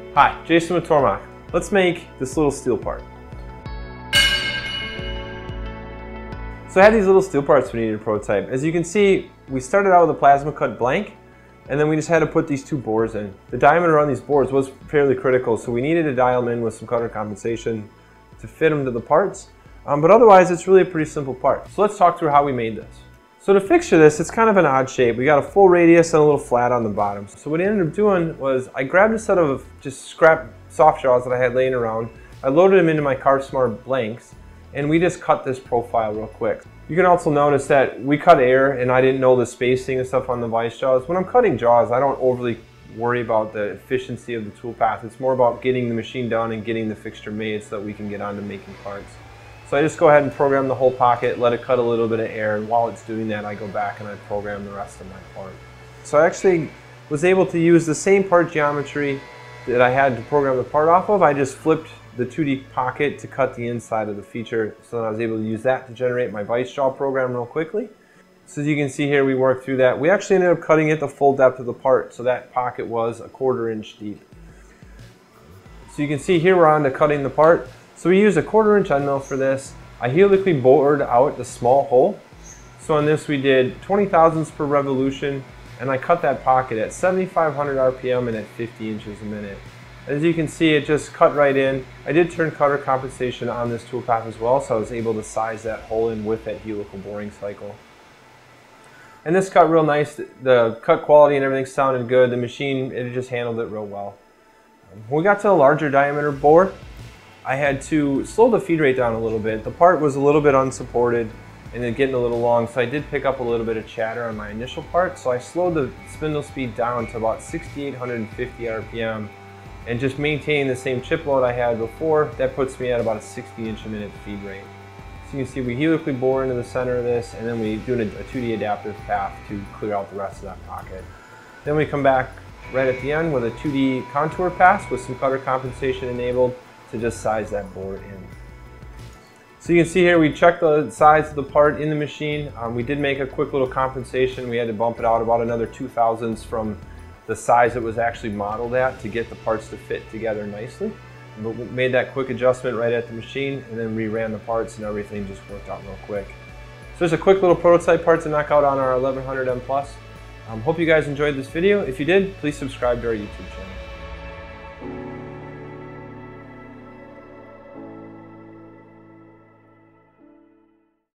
Hi, Jason with Tormach. Let's make this little steel part. So I had these little steel parts we needed to prototype. As you can see, we started out with a plasma cut blank, and then we just had to put these two bores in. The diameter on these bores was fairly critical, so we needed to dial them in with some cutter compensation to fit them to the parts. But otherwise, it's really a pretty simple part. So let's talk through how we made this. So to fixture this, it's kind of an odd shape. We got a full radius and a little flat on the bottom. So what I ended up doing was I grabbed a set of just scrap soft jaws that I had laying around. I loaded them into my CarveSmart blanks, and we just cut this profile real quick. You can also notice that we cut air, and I didn't know the spacing and stuff on the vice jaws. When I'm cutting jaws, I don't overly worry about the efficiency of the tool path. It's more about getting the machine done and getting the fixture made so that we can get on to making parts. So I just go ahead and program the whole pocket, let it cut a little bit of air, and while it's doing that, I go back and I program the rest of my part. So I actually was able to use the same part geometry that I had to program the part off of. I just flipped the 2D pocket to cut the inside of the feature, so that I was able to use that to generate my vice jaw program real quickly. So as you can see here, we worked through that. We actually ended up cutting it the full depth of the part, so that pocket was 1/4 inch deep. So you can see here we're on to cutting the part. So we used a 1/4 inch end mill for this. I helically bored out the small hole. So on this we did 20 thousandths per revolution, and I cut that pocket at 7,500 RPM and at 50 inches a minute. As you can see, it just cut right in. I did turn cutter compensation on this tool path as well, so I was able to size that hole in with that helical boring cycle. And this cut real nice. The cut quality and everything sounded good. The machine, it just handled it real well. When we got to a larger diameter bore, I had to slow the feed rate down a little bit. The part was a little bit unsupported and then getting a little long, so I did pick up a little bit of chatter on my initial part, so I slowed the spindle speed down to about 6,850 RPM and just maintaining the same chip load I had before. That puts me at about a 60 inch a minute feed rate. So you can see we helically bore into the center of this, and then we do a 2D adaptive path to clear out the rest of that pocket. Then we come back right at the end with a 2D contour pass with some cutter compensation enabled to just size that bore in. So you can see here we checked the size of the part in the machine. We did make a quick little compensation. We had to bump it out about another 2 thousandths from the size it was actually modeled at to get the parts to fit together nicely. But we made that quick adjustment right at the machine, and then reran the parts, and everything just worked out real quick. So there's a quick little prototype part to knock out on our 1100M Plus. Hope you guys enjoyed this video. If you did, please subscribe to our YouTube channel.